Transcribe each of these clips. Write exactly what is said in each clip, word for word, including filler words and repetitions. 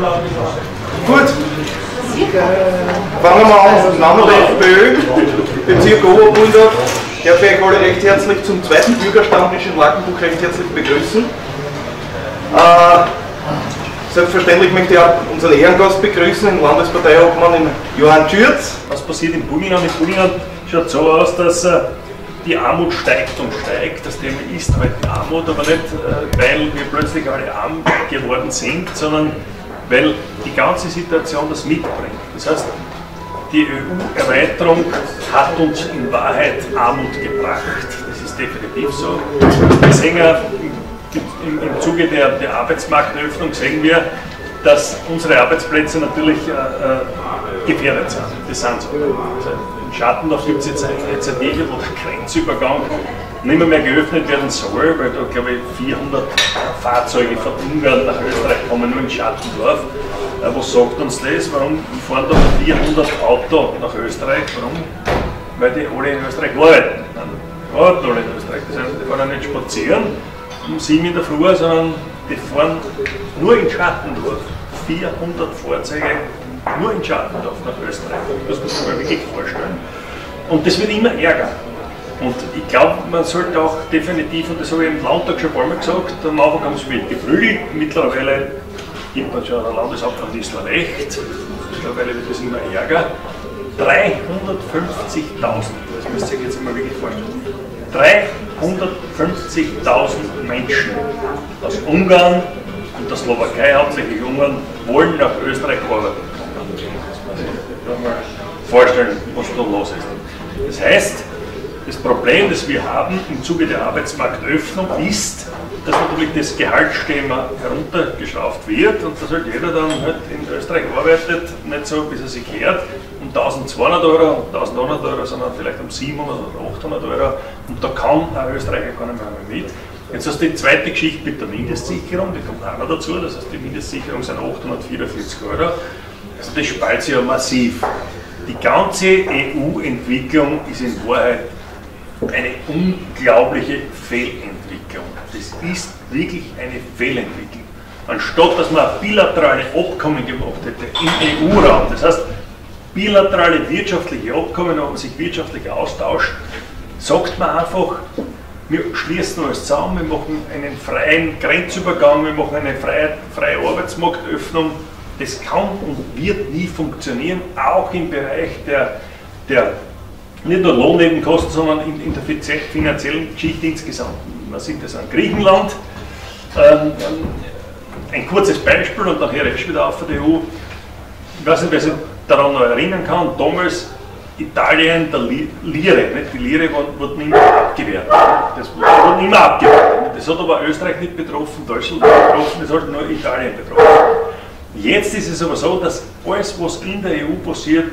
Gut. Fangen wir an mit Name der FPÖ, Bezirk Oberwundert. Ich darf euch alle recht herzlich zum zweiten Bürgerstammtisch in Lackenbuch recht herzlich begrüßen. Äh, selbstverständlich möchte ich auch unseren Ehrengast begrüßen, den Landesparteiobmann Johann Schürz. Was passiert im Burgenland? Im Burgenland schaut so aus, dass äh, die Armut steigt und steigt. Das Thema ist halt die Armut, aber nicht, äh, weil wir plötzlich alle arm geworden sind, sondern weil die ganze Situation das mitbringt. Das heißt, die E U-Erweiterung hat uns in Wahrheit Armut gebracht. Das ist definitiv so. Wir sehen ja im, im Zuge der, der Arbeitsmarktöffnung sehen wir, dass unsere Arbeitsplätze natürlich äh, äh, gefährdet sind. Das sind so. Also in Schattendorf gibt es jetzt eine Initiative, wo der Grenzübergang nicht mehr, mehr geöffnet werden soll, weil da glaube ich vierhundert Fahrzeuge von Ungarn nach Österreich kommen, nur in Schattendorf. Äh, was sagt uns das? Warum fahren da vierhundert Autos nach Österreich? Warum? Weil die alle in Österreich arbeiten. Die arbeiten alle in Österreich. Das heißt, die fahren ja nicht spazieren um sieben in der Früh, sondern die fahren nur in Schattendorf. vierhundert Fahrzeuge nur in Schattendorf nach Österreich. Das muss man sich wirklich vorstellen. Und das wird immer ärger. Und ich glaube, man sollte auch definitiv, und das habe ich im Landtag schon ein paar Mal gesagt, am Anfang haben sie mich geprügelt, mittlerweile gibt man schon der Landeshauptmann recht, mittlerweile wird das immer ärger. dreihundertfünfzigtausend, das müsst ihr euch jetzt mal wirklich vorstellen. dreihundertfünfzigtausend Menschen aus Ungarn und der Slowakei, hauptsächlich Ungarn, wollen nach Österreich arbeiten. Ich kann mir vorstellen, was da los ist. Das heißt, das Problem, das wir haben im Zuge der Arbeitsmarktöffnung ist, dass natürlich das Gehaltsthema heruntergeschraubt wird und dass halt jeder dann halt in Österreich arbeitet, nicht so, bis er sich kehrt, um eintausendzweihundert Euro, um eintausendachthundert Euro, sondern vielleicht um siebenhundert oder achthundert Euro, und da kann ein Österreicher gar nicht mehr mit. Jetzt hast du die zweite Geschichte mit der Mindestsicherung, die kommt auch noch dazu, das heißt die Mindestsicherung sind achthundertvierundvierzig Euro, also das spaltet sich ja massiv. Die ganze E U-Entwicklung ist in Wahrheit eine unglaubliche Fehlentwicklung. Das ist wirklich eine Fehlentwicklung. Anstatt dass man bilaterale Abkommen gemacht hätte im E U-Raum, das heißt bilaterale wirtschaftliche Abkommen, wo man sich wirtschaftlich austauscht, sagt man einfach, wir schließen alles zusammen, wir machen einen freien Grenzübergang, wir machen eine freie, freie Arbeitsmarktöffnung. Das kann und wird nie funktionieren, auch im Bereich der, der nicht nur Lohnnebenkosten, sondern in, in der finanziellen Geschichte insgesamt. Man sieht das an Griechenland. Ähm, ein kurzes Beispiel und nachher ist wieder auf der E U. Ich weiß nicht, wer sich daran noch erinnern kann, damals Italien, der Lire, nicht? Die Lire wurde immer abgewertet. Das wurde immer abgewertet. Das hat aber Österreich nicht betroffen, Deutschland nicht betroffen, das hat nur Italien betroffen. Jetzt ist es aber so, dass alles, was in der E U passiert,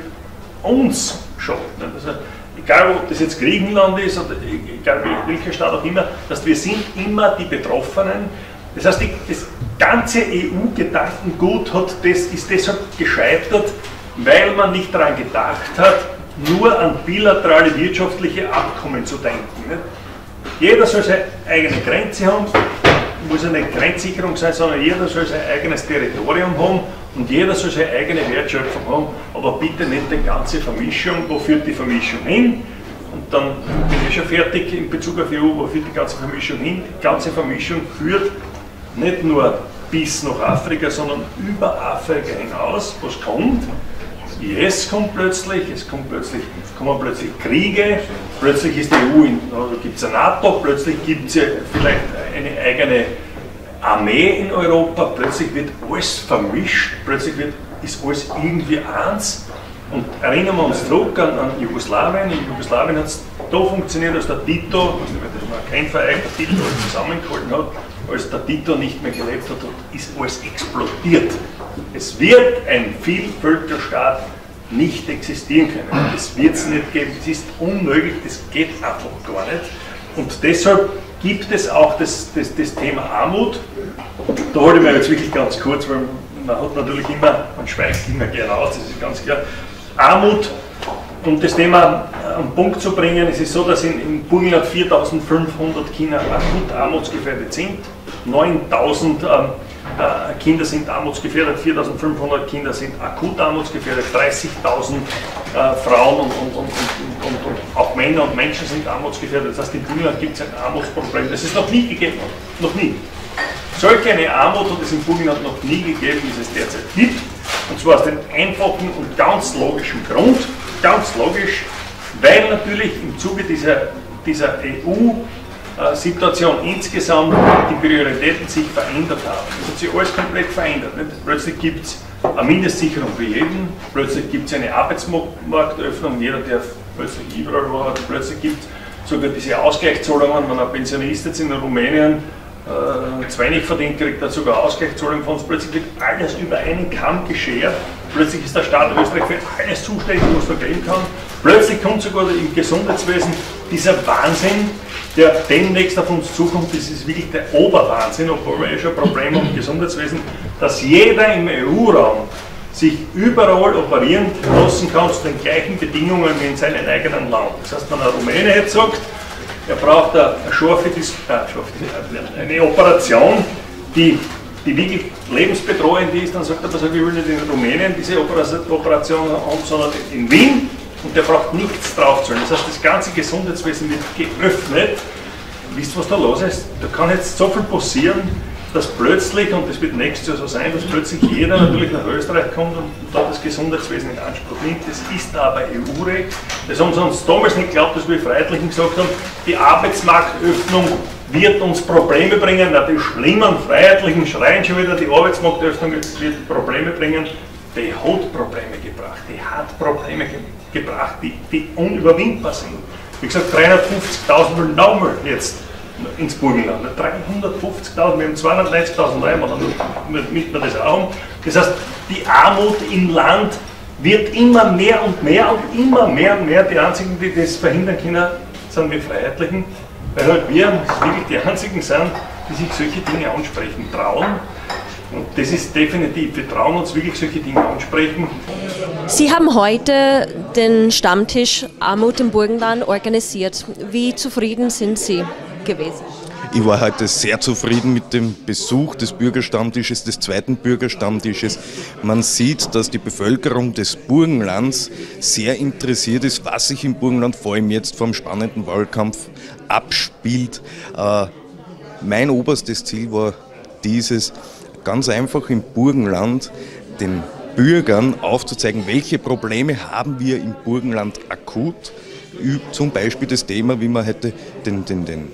uns schadet. Also, egal ob das jetzt Griechenland ist oder egal welcher Staat auch immer, dass wir sind immer die Betroffenen. Das heißt, die, das ganze E U-Gedankengut hat, das ist deshalb gescheitert, weil man nicht daran gedacht hat, nur an bilaterale wirtschaftliche Abkommen zu denken. Nicht? Jeder soll seine eigene Grenze haben, muss ja nicht Grenzsicherung sein, sondern jeder soll sein eigenes Territorium haben und jeder soll seine eigene Wertschöpfung haben, aber bitte nicht die ganze Vermischung. Wo führt die Vermischung hin? Und dann bin ich schon fertig in Bezug auf E U, wo führt die ganze Vermischung hin? Die ganze Vermischung führt nicht nur bis nach Afrika, sondern über Afrika hinaus. Was kommt? I S kommt plötzlich, es kommt plötzlich, kommen plötzlich Kriege, plötzlich ist die E U, in, da gibt es eine NATO, plötzlich gibt es ja vielleicht eine eigene Armee in Europa, plötzlich wird alles vermischt, plötzlich wird, ist alles irgendwie eins. Und erinnern wir uns zurück an, an Jugoslawien. In Jugoslawien hat es da funktioniert, als der Tito, was man kein Verein, der Tito zusammengehalten hat, als der Tito nicht mehr gelebt hat, ist alles explodiert. Es wird ein Vielvölkerstaat nicht existieren können. Das wird es nicht geben. Es ist unmöglich, das geht einfach gar nicht. Und deshalb gibt es auch das, das, das Thema Armut. Da hole ich mir jetzt wirklich ganz kurz, weil man hat natürlich immer, man schweigt immer gerne aus, das ist ganz klar. Armut, um das Thema am Punkt zu bringen, es ist so, dass in, in Burgenland viertausendfünfhundert Kinder akut armutsgefährdet sind, neuntausend ähm, äh, Kinder sind armutsgefährdet, viertausendfünfhundert Kinder sind akut armutsgefährdet, dreißigtausend äh, Frauen und, und, und, und, und, und auch Männer und Menschen sind armutsgefährdet. Das heißt, in Burgenland gibt es ein Armutsproblem, das es noch nie gegeben hat. Noch nie. Solche eine Armut hat es im Burgenland noch nie gegeben, wie es es derzeit gibt. Und zwar aus dem einfachen und ganz logischen Grund, ganz logisch, weil natürlich im Zuge dieser, dieser E U-Situation insgesamt die Prioritäten sich verändert haben. Es hat sich alles komplett verändert. Nicht? Plötzlich gibt es eine Mindestsicherung für jeden, plötzlich gibt es eine Arbeitsmarktöffnung, jeder darf plötzlich überall war, plötzlich gibt es sogar diese Ausgleichszahlungen, wenn ein Pensionist jetzt in Rumänien äh, zu wenig verdient, kriegt er sogar Ausgleichszahlungen von uns, plötzlich wird alles über einen Kamm geschert, plötzlich ist der Staat Österreich für alles zuständig, was er geben kann, plötzlich kommt sogar im Gesundheitswesen dieser Wahnsinn, der demnächst auf uns zukommt, das ist wirklich der Oberwahnsinn, obwohl wir ja schon Probleme haben im Gesundheitswesen, dass jeder im E U-Raum sich überall operieren lassen kann zu den gleichen Bedingungen wie in seinem eigenen Land. Das heißt, wenn ein Rumäne jetzt sagt, er braucht eine, scharfe, äh, eine Operation, die, die wirklich lebensbedrohend ist, dann sagt er, also, wir wollen nicht in Rumänien diese Operation haben, sondern in Wien, und der braucht nichts draufzahlen. Das heißt, das ganze Gesundheitswesen wird geöffnet. Wisst ihr, was da los ist? Da kann jetzt so viel passieren, dass plötzlich, und das wird nächstes Jahr so sein, dass plötzlich jeder natürlich nach Österreich kommt und da das Gesundheitswesen in Anspruch nimmt. Das ist aber E U-Recht. Das haben sie uns damals nicht geglaubt, dass wir Freiheitlichen gesagt haben, die Arbeitsmarktöffnung wird uns Probleme bringen. Na, die schlimmen Freiheitlichen schreien schon wieder, die Arbeitsmarktöffnung wird Probleme bringen. Die hat Probleme gebracht, die hat Probleme ge gebracht, die, die unüberwindbar sind. Wie gesagt, dreihundertfünfzigtausend will nochmal jetzt ins Burgenland. dreihundertfünfzigtausend, wir haben zweihundertneunzigtausend Einwohner, damit wir das auch haben. Das heißt, die Armut im Land wird immer mehr und mehr und immer mehr und mehr. Die einzigen, die das verhindern können, sind wir Freiheitlichen, weil halt wir wirklich die einzigen sind, die sich solche Dinge ansprechen trauen. Und das ist definitiv, wir trauen uns wirklich solche Dinge ansprechen. Sie haben heute den Stammtisch Armut im Burgenland organisiert. Wie zufrieden sind Sie gewesen? Ich war heute sehr zufrieden mit dem Besuch des Bürgerstammtisches, des zweiten Bürgerstammtisches. Man sieht, dass die Bevölkerung des Burgenlands sehr interessiert ist, was sich im Burgenland vor allem jetzt vor dem spannenden Wahlkampf abspielt. Äh, mein oberstes Ziel war dieses, ganz einfach im Burgenland den Bürgern aufzuzeigen, welche Probleme haben wir im Burgenland akut. Zum Beispiel das Thema, wie wir heute den, den, den,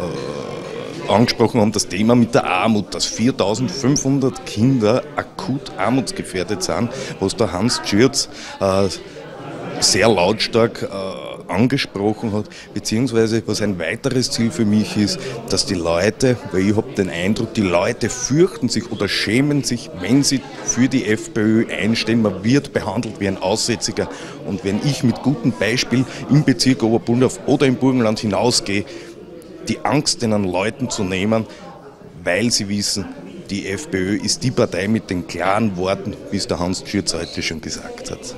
äh, angesprochen haben, das Thema mit der Armut, dass viertausendfünfhundert Kinder akut armutsgefährdet sind, was der Hans Schürz äh, sehr lautstark äh, angesprochen hat, beziehungsweise was ein weiteres Ziel für mich ist, dass die Leute, weil ich habe den Eindruck, die Leute fürchten sich oder schämen sich, wenn sie für die FPÖ einstehen, man wird behandelt wie ein Aussätziger. Und wenn ich mit gutem Beispiel im Bezirk Oberbundorf oder im Burgenland hinausgehe, die Angst den Leuten zu nehmen, weil sie wissen, die FPÖ ist die Partei mit den klaren Worten, wie es der Hans Schürz heute schon gesagt hat.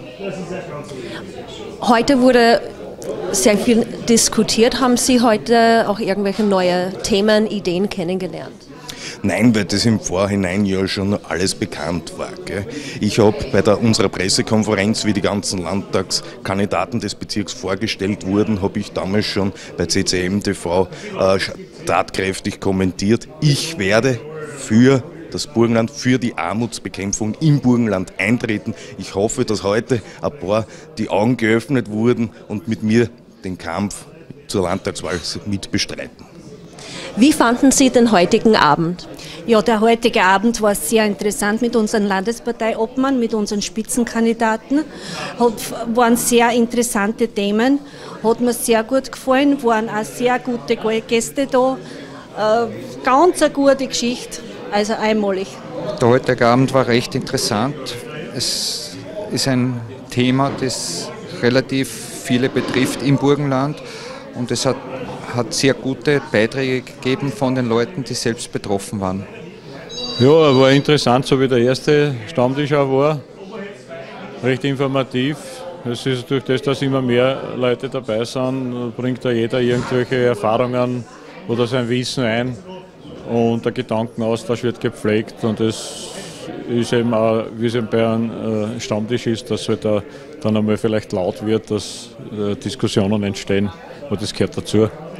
Heute wurde sehr viel diskutiert. Haben Sie heute auch irgendwelche neue Themen, Ideen kennengelernt? Nein, weil das im Vorhinein ja schon alles bekannt war. Gell? Ich habe bei der, unserer Pressekonferenz, wie die ganzen Landtagskandidaten des Bezirks vorgestellt wurden, habe ich damals schon bei C C M T V äh, tatkräftig kommentiert. Ich werde für das Burgenland, für die Armutsbekämpfung im Burgenland eintreten. Ich hoffe, dass heute ein paar die Augen geöffnet wurden und mit mir den Kampf zur Landtagswahl mitbestreiten. Wie fanden Sie den heutigen Abend? Ja, der heutige Abend war sehr interessant mit unseren Landesparteiobmann, mit unseren Spitzenkandidaten. Hat, waren sehr interessante Themen, hat mir sehr gut gefallen, waren auch sehr gute Gäste da. Äh, ganz eine gute Geschichte, also einmalig. Der heutige Abend war recht interessant. Es ist ein Thema, das relativ viele betrifft im Burgenland und es hat hat sehr gute Beiträge gegeben von den Leuten, die selbst betroffen waren. Ja, war interessant, so wie der erste Stammtisch auch war. Recht informativ. Es ist durch das, dass immer mehr Leute dabei sind, bringt da jeder irgendwelche Erfahrungen oder sein Wissen ein. und der Gedankenaustausch wird gepflegt und es ist eben auch, wie es eben bei einem Stammtisch ist, dass halt da dann einmal vielleicht laut wird, dass Diskussionen entstehen und das gehört dazu.